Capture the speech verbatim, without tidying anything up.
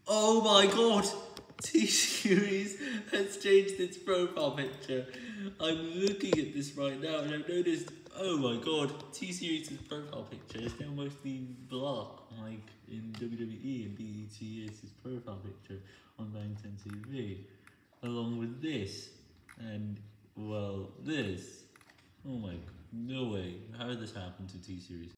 Oh my god! T-Series has changed its profile picture. I'm looking at this right now and I've noticed, oh my god, T-Series' profile picture is now mostly black, like in W W E, and B T S' profile picture on Bang ten T V. Along with this, and, well, this. Oh my, no way, how did this happen to T-Series?